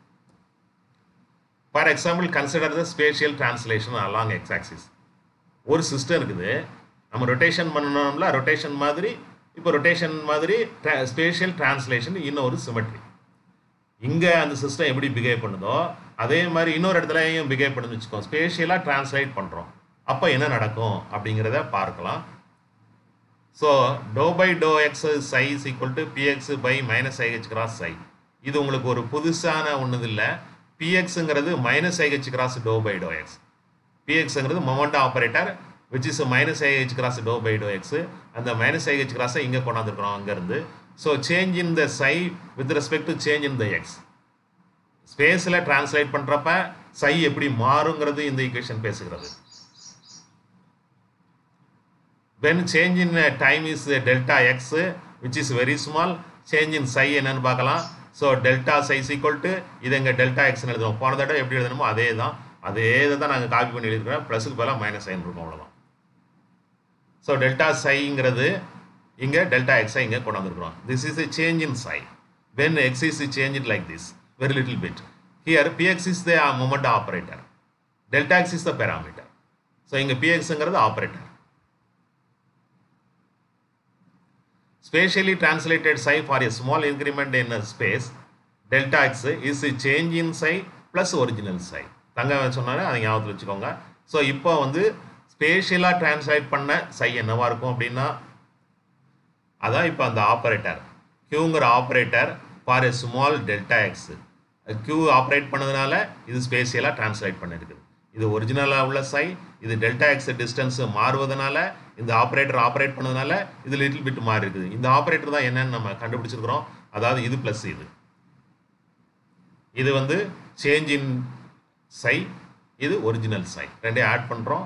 Speaker 1: For example, consider the spatial translation along x-axis. ஒரு சிஸ்டம் இருக்குது, நம்ம ரொட்டேஷன் பண்ணணும்ல, ரொட்டேஷன் மாதிரி இப்போ ரொட்டேஷன் மாதிரி ஸ்பேஷியல் டிரான்ஸ்லேஷன் இன்னொரு சிமெட்ரி. இங்கே அந்த சிஸ்டம் எப்படி பிஹேவ் பண்ணுதோ அதே மாதிரி இன்னொரு இடத்துலையும் பிஹேவ் பண்ணுன்னு வச்சுக்கோம். ஸ்பேஷியலாக டிரான்ஸ்லேட் பண்ணுறோம். அப்போ என்ன நடக்கும் அப்படிங்கிறத பார்க்கலாம். So doh by doh x psi is equal to p x by minus i h cross psi. இது உங்களுக்கு ஒரு புதுசான ஒன்று இல்லை. பிஎக்ஸுங்கிறது minus i h cross doh by doh x. பிஎக்ஸுங்கிறது momentum operator which is minus i h cross doh by doh x. அந்த minus i h கிராஸை இங்கே கொண்டாந்துருக்குறோம் அங்கேருந்து. So change in the psi with respect to change in the x. ஸ்பேஸில் translate பண்ணுறப்ப psi எப்படி மாறுங்கிறது இந்த ஈக்குவேஷன் பேசுகிறது. when change in time is delta x which is very small, change in psi என்னன்னு பார்க்கலாம். So delta psi is equal to இது எங்கள் delta எக்ஸ்னு எழுதுவோம். போன தடவை எப்படி எழுதணுமோ அதே இதை தான் நாங்கள் காப்பி பண்ணி எழுதிக்கிறோம். ப்ளஸுக்கு பதிலாக மைனஸ் சைன் இருக்கும், அவ்வளோதான். ஸோ டெல்டா சைங்கிறது இங்கே டெல்டா எக்ஸை இங்கே கொண்டு வந்துருக்குறோம். This is a change in psi when x is changed like this very little bit. Here px is the moment operator, delta x is the parameter. So இங்கே pxங்கிறது operator. Spatially translated psi for a small increment in a space delta x is a change in psi plus original psi. தங்க சொன்னாரு அதை ஞாபகத்தில் வச்சுக்கோங்க. So இப்போ வந்து ஸ்பேஷியலாக translate பண்ண psi என்னவா இருக்கும் அப்படின்னா அதான் இப்போ அந்த ஆப்ரேட்டர் க்யூங்கிற operator for a small delta x. Q operate பண்ணதுனால இது ஸ்பேஷியலாக டிரான்ஸ்லேட் பண்ணியிருக்குது. இது ஒரிஜினலாக உள்ள சை, இது டெல்டா எக்ஸ் டிஸ்டன்ஸ் மாறுவதனால இந்த ஆப்ரேட்டர் ஆப்ரேட் பண்ணதுனால இது லிட்டில் பிட் மாறி இருக்குது. இந்த ஆப்ரேட்டர் தான் என்னன்னு நம்ம கண்டுபிடிச்சிருக்கிறோம். அதாவது இது ப்ளஸ் இது வந்து சேஞ்ச் இன் சை, இது ஒரிஜினல் சை, ரெண்டையும் ஆட் பண்ணுறோம்.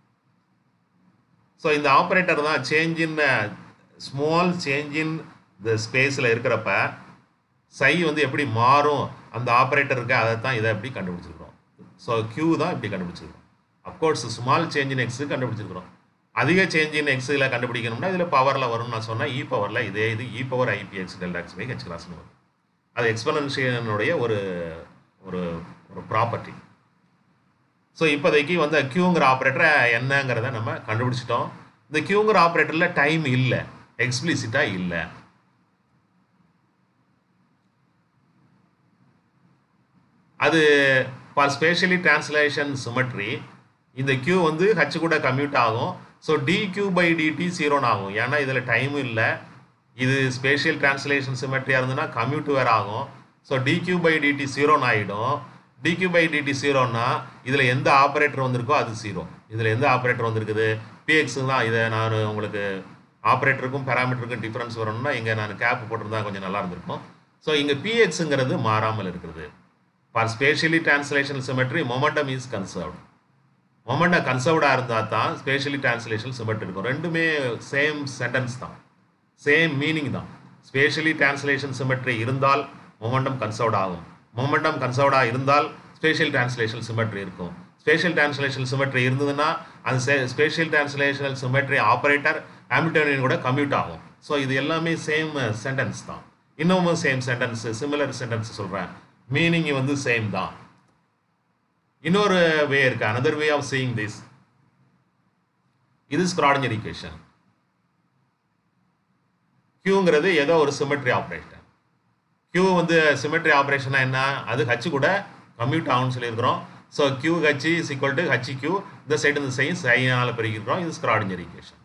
Speaker 1: ஸோ இந்த ஆப்ரேட்டர் தான் change in small change in the ஸ்பேஸில் இருக்கிறப்ப சை வந்து எப்படி மாறும் அந்த ஆப்ரேட்டர் இருக்கு, அதை தான் இதை எப்படி கண்டுபிடிச்சிருக்கிறோம். ஸோ கியூ தான் இப்படி கண்டுபிடிச்சிருக்கிறோம். Of course small change in x கண்டுபிடிச்சிருக்கிறோம். அதிக சேஞ்ச் இன் எக்ஸில் கண்டுபிடிக்கணும்னா இதில் பவரில் வரும்னு நான் சொன்னேன். இ பவரில் இதே இது e power i p x delta x by h கிராஸ்னு வரும். அது எக்ஸ்பெனன்ஷியனுடைய ஒரு ஒரு ஒரு ப்ராப்பர்ட்டி. ஸோ இப்போதைக்கு வந்து கியூங்கிற ஆப்ரேட்டரை என்னங்கிறத நம்ம கண்டுபிடிச்சிட்டோம். இந்த கியூங்கிற ஆப்ரேட்டரில் டைம் இல்லை, எக்ஸ்பிளிசிட்டாக இல்லை. அது ஃபார் ஸ்பேஷியலி டிரான்ஸ்லேஷன் சிமெட்ரி இந்த கியூ வந்து ஹச் கூட கம்யூட் ஆகும். ஸோ டிக்யூ பை டிடி ஜீரோன்னு ஆகும். ஏன்னா இதில் டைமும் இல்லை. இது ஸ்பேஷியல் டிரான்ஸ்லேஷன் சிமெட்ரியாக இருந்ததுன்னா கம்யூட் வேறு ஆகும். ஸோ டிக்யூ பை டிடி ஜீரோன்னு ஆகிடும். டிக்யூ பை டிடி ஜீரோன்னா இதில் எந்த ஆப்ரேட்டர் வந்திருக்கோ அது ஜீரோ. இதில் எந்த ஆப்ரேட்டர் வந்திருக்குது பிஎக்ஸு தான். இதை நான் உங்களுக்கு ஆப்ரேட்டருக்கும் பேராமீட்டருக்கும் டிஃப்ரென்ஸ் வரணும்னா இங்கே நான் கேப் போட்டிருந்தா கொஞ்சம் நல்லா இருந்திருக்கும். ஸோ இங்கே பிஎக்ஸுங்கிறது மாறாமல் இருக்குது. For spatially translation symmetry momentum is conserved. Momentum கன்சர்வ்டாக இருந்தால் தான் ஸ்பேஷியலி டிரான்ஸ்லேஷன் சிமெட்ரி இருக்கும். ரெண்டுமே சேம் சென்டென்ஸ் தான், சேம் மீனிங் தான். ஸ்பேஷியலி டிரான்ஸ்லேஷன் சிமெட்ரி இருந்தால் மொமெண்டம் கன்சர்வ்ட் ஆகும். மொமெண்டம் கன்சர்வ்டாக இருந்தால் ஸ்பேஷியல் டிரான்ஸ்லேஷன் சிமெட்ரி இருக்கும். ஸ்பேஷியல் டிரான்ஸ்லேஷன் சிமெட்ரி இருந்ததுன்னா அந்த spatial translational symmetry operator Hamiltonian கூட கம்யூட் ஆகும். ஸோ இது எல்லாமே சேம் சென்டென்ஸ் தான். இன்னமும் சேம் சென்டென்ஸ், சிமிலர் சென்டென்ஸ் சொல்கிறேன். மீனிங் வந்து சேம் தான். இன்னொரு வே இருக்கு, another way of seeing this. இது ஸ்க்ராடிஞ்சர் ஈக்குவேஷன். கியூங்கிறது ஏதோ ஒரு சிமெட்ரி ஆப்ரேஷன். கியூ வந்து சிமெட்ரி ஆப்ரேஷனா என்ன, அது ஹச் கூட கம்யூட் ஆகும்னு சொல்லியிருக்கிறோம். So Q H is equal to H Q. இந்த சைடு இந்த சைன் சைனால பெருக்கிறோம். இது ஸ்க்ராடிஞ்சர் ஈக்குவேஷன்.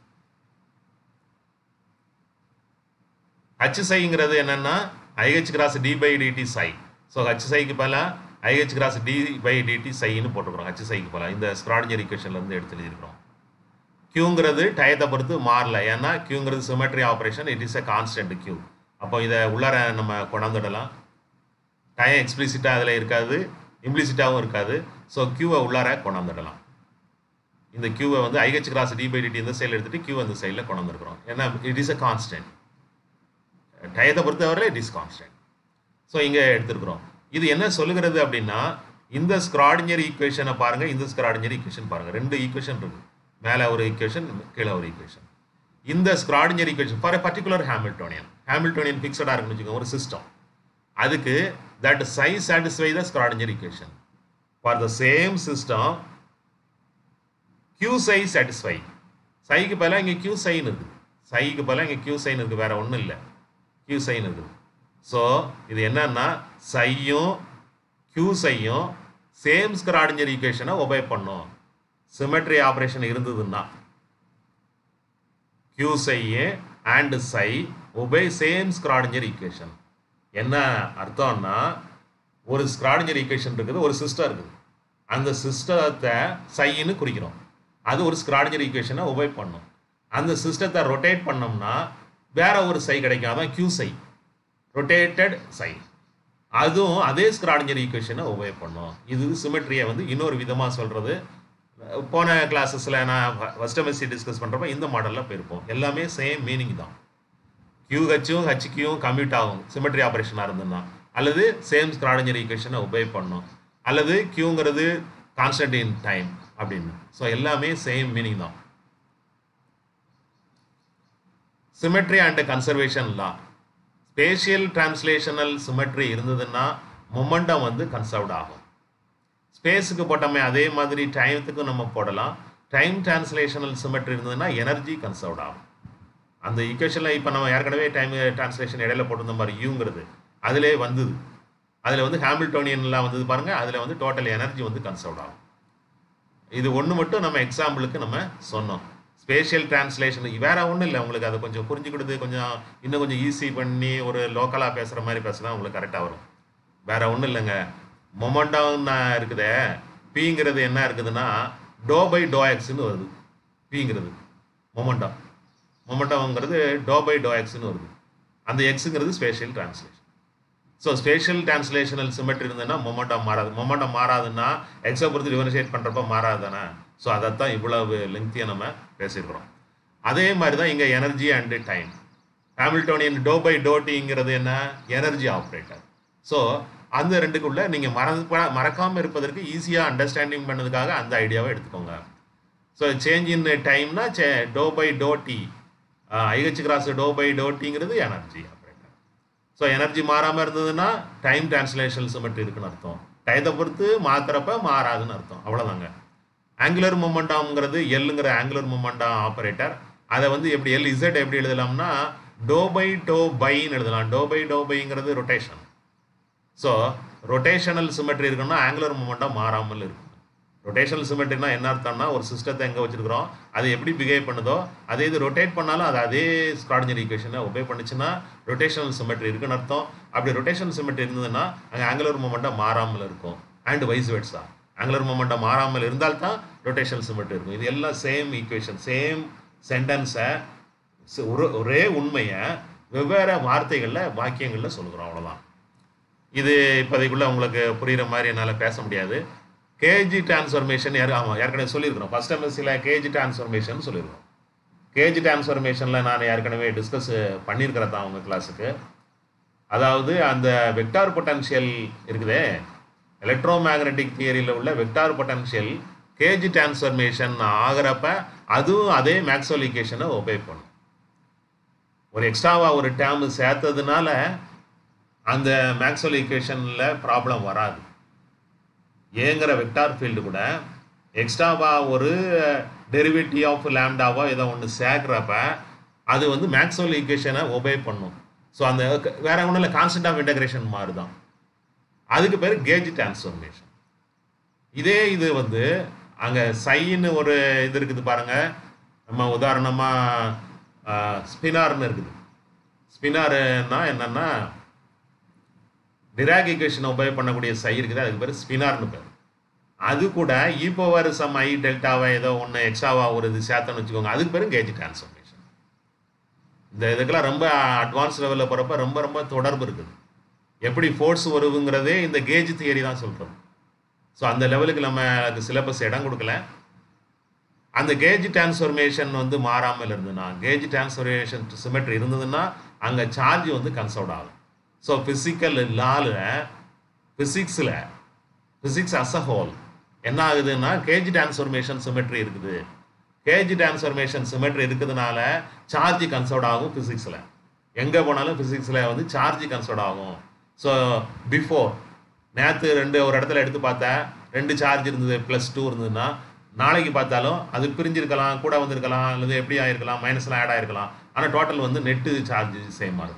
Speaker 1: ஹச் சைங்கிறது என்னன்னா i h cross d by d t psi. So H சைக்கு பதிலாக IH cross d by d t சைன்னு போட்டுக்கிறோம். ஹச் சைக்கு பதிலாக இந்த ஸ்க்ராடிஞ்சர் ஈக்குவேஷன்லேருந்து எடுத்து எழுதியிருக்கிறோம். கியூங்கிறது டயத்தை பொறுத்து மாறல. ஏன்னா கியூங்கிறது symmetry operation, it is a constant Q. அப்போ இதை உள்ளார நம்ம கொண்டாந்துடலாம். டைம் எக்ஸ்பிளிசிட்டாக அதில் இருக்காது, இம்ப்ளிசிட்டாகவும் இருக்காது. ஸோ கியூவை உள்ளார கொண்டாந்துடலாம். இந்த கியூவை வந்து i h cross d by d t இந்த சைடில் எடுத்துகிட்டு கியூ அந்த சைடில் கொண்டாந்துருக்கிறோம். ஏன்னா இட் இஸ் எ கான்ஸ்டன்ட். டயத்தை பொறுத்தவரை இட் இஸ் கான்ஸ்டன்ட். ஸோ இங்கே எடுத்துருக்குறோம். இது என்ன சொல்லுகிறது அப்படின்னா, இந்த ஸ்க்ராடிஞ்சர் ஈக்குவேஷனை பாருங்கள், இந்த ஸ்க்ராடிஞ்சர் ஈக்குவேஷன் பாருங்கள். ரெண்டு ஈக்குவேஷன் இருக்குது. மேலே ஒரு ஈக்குவேஷன், கீழே ஒரு ஈக்குவேஷன். இந்த Schrodinger equation for a particular Hamiltonian ஃபிக்ஸடாக இருக்குன்னு வச்சுக்கோங்க, ஒரு சிஸ்டம். அதுக்கு that psi satisfy the Schrodinger equation. For the same system Q psi satisfy. சைக்கு பதிலாக இங்கே கியூ சைன் இருக்குது. சைக்கு பதிலாக இங்கே கியூ சைன் இருக்குது, வேறு ஒன்றும் இல்லை. கியூ சைன் இருக்குது. ஸோ இது என்னன்னா சையும் கியூ சையும் சேம் ஸ்க்ராடிஞ்சர் ஈக்குவேஷனை ஒபே பண்ணும். சிமெட்ரி ஆப்ரேஷன் இருந்ததுன்னா Q psi and psi obey same Schrodinger equation. என்ன அர்த்தம்னா ஒரு ஸ்க்ராடிஞ்சர் ஈக்குவேஷன் இருக்குது, ஒரு சிஸ்டம் இருக்குது. அந்த சிஸ்டத்தை சைன்னு குறிக்கிறோம். அது ஒரு ஸ்க்ராடிஞ்சர் ஈக்குவேஷனை ஒபே பண்ணும். அந்த சிஸ்டத்தை ரொட்டேட் பண்ணோம்னா வேற ஒரு சை கிடைக்கும், அதான் கியூ சை, ரொட்டேட்டட் சை. அதுவும் அதே ஸ்க்ராடிஞ்சர் ஈக்குவேஷனை ஒபே பண்ணும். இது சிமெட்ரியை வந்து இன்னொரு விதமாக சொல்கிறது. போன கிளாஸஸில் நான் ஃபர்ஸ்ட் எம்எஸ்சி டிஸ்கஸ் பண்ணுறப்ப இந்த மாடலில் போயிருப்போம். எல்லாமே சேம் மீனிங் தான். கியூஹெச்சும் ஹெச்கியூவும் கம்யூட் ஆகும் சிமெட்ரி ஆப்ரேஷனாக இருந்ததுன்னா, அல்லது சேம் ஸ்க்ராடிஞ்சர் ஈக்குவேஷனை ஒபே பண்ணும், அல்லது கியூங்கிறது கான்ஸ்டன்ட் இன் டைம் அப்படின்னு. ஸோ எல்லாமே சேம் மீனிங் தான். Symmetry and conservation law. Spatial translational symmetry இருந்ததுன்னா மொமெண்டம் வந்து கன்சர்வ்ட் ஆகும். ஸ்பேஸுக்கு போட்டோமே அதே மாதிரி டைமத்துக்கும் நம்ம போடலாம். டைம் டிரான்ஸ்லேஷனல் சிமெட்ரி இருந்ததுன்னா எனர்ஜி கன்சர்வ்ட் ஆகும். அந்த ஈக்குவேஷனில் இப்போ நம்ம ஏற்கனவே டைம் டிரான்ஸ்லேஷன் இடையில போட்டிருந்த மாதிரி யூங்கிறது அதிலே வந்தது. அதில் வந்து ஹாமில்டோனியன்லாம் வந்தது பாருங்கள். அதில் வந்து டோட்டல் எனர்ஜி வந்து கன்சர்வ்ட் ஆகும். இது ஒன்று மட்டும் நம்ம எக்ஸாம்பிளுக்கு நம்ம சொன்னோம். ஸ்பேஷியல் டிரான்ஸ்லேஷன் வேற ஒன்றும் இல்லை. உங்களுக்கு அதை கொஞ்சம் புரிஞ்சுக்கிடுது, கொஞ்சம் இன்னும் கொஞ்சம் ஈஸி பண்ணி ஒரு லோக்கலாக பேசுகிற மாதிரி பேசுனா உங்களுக்கு கரெக்டாக வரும். வேற ஒன்றும் இல்லைங்க. மொமெண்டம் இருக்குதே, பிங்கிறது என்ன இருக்குதுன்னா டோ பை டோ எக்ஸ்ன்னு வருது. பிங்கிறது மொமெண்டம், மொமெண்டம்ங்கிறது டோ பை டோ எக்ஸ்ன்னு வருது. அந்த எக்ஸுங்கிறது spatial translation. So spatial translational symmetry இருந்ததுன்னா மொமெண்டம் மாறாது. மொமெண்டம் மாறாதுன்னா எக்ஸை பொறுத்து டிஃபரன்ஷியேட் பண்ணுறப்ப மாறாது தானே. ஸோ அதைத்தான் இவ்வளவு லெங்க்தியாக நம்ம பேசியிருக்கிறோம். அதே மாதிரி தான் இங்கே energy and time. Hamiltonian doh by doh டிங்கிறது என்ன, எனர்ஜி ஆப்ரேட்டர். ஸோ அந்த ரெண்டுக்குள்ள நீங்கள் மறக்காமல் இருப்பதற்கு ஈஸியாக அண்டர்ஸ்டாண்டிங் பண்ணதுக்காக அந்த ஐடியாவை எடுத்துக்கோங்க. ஸோ சேஞ்ச் இன் டைம்னா doh by doh t, i h cross doh by doh டிங்கிறது எனர்ஜி ஆப்ரேட்டர். ஸோ எனர்ஜி மாறாமல் இருந்ததுன்னா டைம் டிரான்ஸ்லேஷனல் சிமெட்ரி இருக்குன்னு அர்த்தம். டயத்தை பொறுத்து மாற்றுறப்ப மாறாதுன்னு அர்த்தம். அவ்வளோதாங்க. ஆங்குலர் மொமெண்டம்ங்கிறது எல்லுங்கிற ஆங்குலர் மொமெண்டம் ஆப்ரேட்டர். அதை வந்து எப்படி எல் இசட் எப்படி எழுதலாம்னா டோ பை டோ பைன்னு எழுதலாம். டோ பை டோ பைங்கிறது ரொட்டேஷன். ஸோ ரொட்டேஷனல் சிமெட்ரி இருக்குன்னா ஆங்குலர் மொமெண்டம் மாறாமல் இருக்கும். ரொட்டேஷனல் சிமெட்ரினா என்ன அர்த்தம்னா ஒரு சிஸ்டத்தை எங்கே வச்சிருக்கிறோம், அது எப்படி பிஹேவ் பண்ணுதோ அதே இது ரொட்டேட் பண்ணாலும் அது அதே ஸ்க்ராடிஞ்சர் ஈக்குவேஷனை ஒபே பண்ணுச்சுன்னா ரொட்டேஷனல் சிமெட்ரி இருக்குன்னு அர்த்தம். அப்படி ரொட்டேஷனல் சிமெட்ரி இருந்ததுன்னா அங்கே ஆங்குலர் மொமெண்டம் மாறாமல் இருக்கும். And vice versa, angular momentum மாறாமல் இருந்தால்தான் ரொட்டேஷனல் சிமெட்ரி இருக்கும். இது எல்லாம் சேம் ஈக்குவேஷன், சேம் சென்டென்ஸை, ஒரே உண்மையை வெவ்வேறு வார்த்தைகளில் வாக்கியங்களில் சொல்லுகிறோம். அவ்வளோதான். இது இப்போதைக்குள்ள உங்களுக்கு புரிகிற மாதிரி என்னால் பேச முடியாது. கேஜி டிரான்ஸ்ஃபர்மேஷன் ஏற்கனவே சொல்லியிருக்கிறோம். ஃபர்ஸ்ட் எம்எஸ்சியில் கேஜி டிரான்ஸ்ஃபர்மேஷன் சொல்லியிருக்கிறோம். கேஜி டிரான்ஸ்ஃபர்மேஷனில் நான் ஏற்கனவே டிஸ்கஸ் பண்ணியிருக்கிறேன் தான் உங்கள் கிளாஸுக்கு. அதாவது அந்த வெக்டார் பொட்டன்ஷியல் இருக்குதே, எலக்ட்ரோ மேக்னட்டிக் தியரியில் உள்ள வெக்டார் பொட்டன்ஷியல் கேஜி டிரான்ஸ்ஃபர்மேஷன் ஆகிறப்ப அதுவும் அதே மேக்ஸ்வெல் ஈக்குவேஷனை ஒபே பண்ணும். ஒரு எக்ஸ்ட்ராவாக ஒரு டேர்ம் சேர்த்ததுனால அந்த மேக்ஸ்வெல் ஈக்குவேஷனில் ப்ராப்ளம் வராது. ஏங்கிற வெக்டார் ஃபீல்டு கூட எக்ஸ்ட்ராவாக ஒரு டெரிவேட்டிவ் ஆஃப் லேம்டாவோ ஏதோ ஒன்று சேர்க்குறப்ப அது வந்து மேக்ஸ்வெல் ஈக்குவேஷனை ஒபே பண்ணும். ஸோ அந்த வேற ஒன்றும் இல்லை, கான்ஸ்டன்ட் ஆஃப் இன்டகிரேஷன் மாதிரி தான். அதுக்கு பேர் கேஜ் டிரான்ஸ்ஃபர்மேஷன். இதே இது வந்து அங்கே சைன்னு ஒரு இது இருக்குது பாருங்கள். நம்ம உதாரணமாக ஸ்பினார்னு இருக்குது. ஸ்பினார்னா என்னென்னா டிராக் ஈக்குவேஷன் ஒபே பண்ணக்கூடிய சை இருக்குது, அதுக்கு பேர் ஸ்பினார்னு பேர். அது கூட ஈப்போவர் சம் ஐ டெல்டாவை ஏதோ ஒன்று எக்ஸ்ட்ராவா ஒரு இது சேர்த்தன்னு வச்சுக்கோங்க, அதுக்கு பேரும் கேஜ் டிரான்ஸ்ஃபர்மேஷன். இந்த இதுக்கெல்லாம் ரொம்ப அட்வான்ஸ் லெவலில் போகிறப்ப ரொம்ப ரொம்ப தொடர்பு இருக்குது. எப்படி ஃபோர்ஸ் வருவுங்கிறதே இந்த கேஜ் தியரி தான் சொல்கிறது. ஸோ அந்த லெவலுக்கு நம்ம அதுக்கு சிலபஸ் இடம் கொடுக்கல. அந்த கேஜ் டிரான்ஸ்ஃபர்மேஷன் வந்து மாறாமல் இருந்ததுன்னா, கேஜ் டிரான்ஸ்ஃபர்மேஷன் சிமெட்ரி இருந்ததுன்னா அங்கே சார்ஜ் வந்து கன்சர்வ் ஆகும். ஸோ ஃபிசிக்கல் லாவில் ஃபிசிக்ஸ் அஸ் அ ஹோல் என்ன ஆகுதுன்னா கேஜ் டிரான்ஸ்ஃபர்மேஷன் சிமெட்ரி இருக்குது. கேஜ் டிரான்ஸ்ஃபர்மேஷன் சிமெட்ரி இருக்கிறதுனால சார்ஜ் கன்சர்வ் ஆகும். ஃபிசிக்ஸில் எங்கே போனாலும் ஃபிசிக்ஸில் வந்து சார்ஜ் கன்சர்வ் ஆகும். ஸோ பிஃபோர் நேற்று ஒரு இடத்துல எடுத்து பார்த்தா 2 சார்ஜ் இருந்தது, +2 இருந்ததுன்னா நாளைக்கு பார்த்தாலும் அது பிரிஞ்சிருக்கலாம், கூட வந்திருக்கலாம், அல்லது எப்படி ஆகிருக்கலாம், மைனஸ்லாம் ஆட் ஆகிருக்கலாம். ஆனால் டோட்டல் வந்து நெட்டு சார்ஜ் சேமாக இருக்கும்.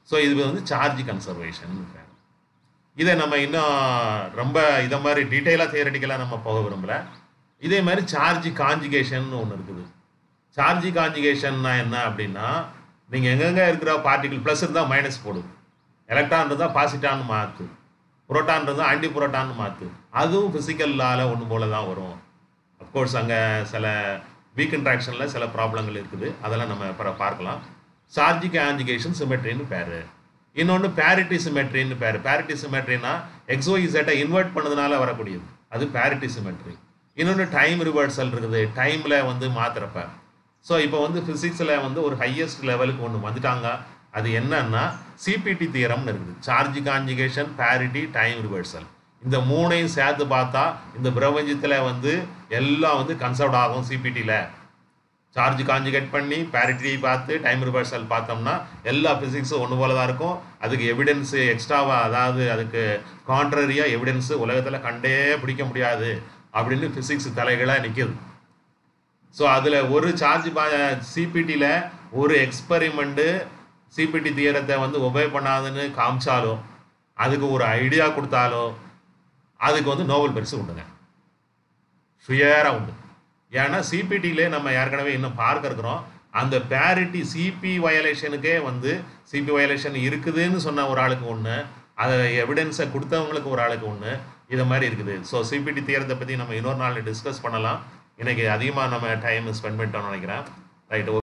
Speaker 1: ஸோ இது வந்து சார்ஜ் கன்சர்வேஷன். இதை நம்ம இன்னும் ரொம்ப இதை மாதிரி டீட்டெயிலாக தியரட்டிக்கலாக நம்ம போக விரும்பலை. இதே மாதிரி சார்ஜ் காஞ்சுகேஷன் ஒன்று இருக்குது. சார்ஜ் காஞ்சுகேஷன்னா என்ன அப்படின்னா, நீங்கள் எங்கெங்கே இருக்கிற பார்ட்டிகிள் ப்ளஸ் இருந்தால் மைனஸ் போடுது, எலக்ட்ரான் இருந்தால் பாசிட்டான்னு மாற்று, புரோட்டான் இருந்தால் ஆன்டி புரோட்டான்னு மாற்று. அதுவும் ஃபிசிக்கல்லால் ஒன்று போல தான் வரும். அஃப்கோர்ஸ் அங்கே சில வீக் இன்ட்ராக்ஷனில் சில ப்ராப்ளங்கள் இருக்குது, அதெல்லாம் நம்ம அப்புறம் பார்க்கலாம். சார்ஜ் காஞ்சுகேஷன் சிமெட்ரின்னு பேர். இன்னொன்று பேரிட்டி சிமெட்ரின்னு பேர். பேரிட்டி சிமெட்ரினா எக்ஸோஇசட்டை இன்வெர்ட் பண்ணதுனால வரக்கூடியது, அது பேரிட்டி சிமெட்ரி. இன்னொன்று டைம் ரிவர்சல் இருக்குது, டைமில் வந்து மாற்றுறப்ப. ஸோ இப்போ வந்து ஃபிசிக்ஸில் வந்து ஒரு ஹையஸ்ட் லெவலுக்கு ஒன்று வந்துட்டாங்க. அது என்னன்னா சிபிடி தியரம்னு இருக்குது. Charge conjugation, parity, time reversal, இந்த மூணையும் சேர்த்து பார்த்தா இந்த பிரபஞ்சத்தில் வந்து எல்லாம் வந்து கன்சர்வ் ஆகும். சிபிடியில் சார்ஜ் காஞ்சுகேட் பண்ணி பேரிட்டி பார்த்து டைம் ரிவர்சல் பார்த்தோம்னா எல்லா ஃபிசிக்ஸும் ஒன்று போல தான் இருக்கும். அதுக்கு எவிடன்ஸு எக்ஸ்ட்ராவாக, அதாவது அதுக்கு கான்ட்ரரியாக எவிடன்ஸு உலகத்தில் கண்டே பிடிக்க முடியாது அப்படின்னு ஃபிசிக்ஸ் தலைகளாக நிற்கிது. ஸோ அதில் ஒரு சார்ஜ் சிபிடியில் ஒரு எக்ஸ்பெரிமெண்ட்டு சிபிடி தியரத்தை வந்து ஒபே பண்ணாதுன்னு காமிச்சாலும், அதுக்கு ஒரு ஐடியா கொடுத்தாலும் அதுக்கு வந்து நோபல் பரிசு உண்டுங்க, ஷுயராக உண்டு. ஏன்னா சிபிடியிலே நம்ம ஏற்கனவே இன்னும் பார்க்க இருக்கிறோம். அந்த பேரிட்டி சிபி வயலேஷனுக்கே வந்து சிபி வயலேஷன் இருக்குதுன்னு சொன்ன ஒரு ஆளுக்கு ஒன்று, அதை எவிடன்ஸை கொடுத்தவங்களுக்கு ஒரு ஆளுக்கு ஒன்று, இதை மாதிரி இருக்குது. ஸோ சிபிடி தியரத்தை பற்றி நம்ம இன்னொரு நாள் டிஸ்கஸ் பண்ணலாம். இன்றைக்கி அதிகமாக நம்ம டைம் ஸ்பெண்ட் பண்ணிட்டோம்னு நினைக்கிறேன். ரைட்டு.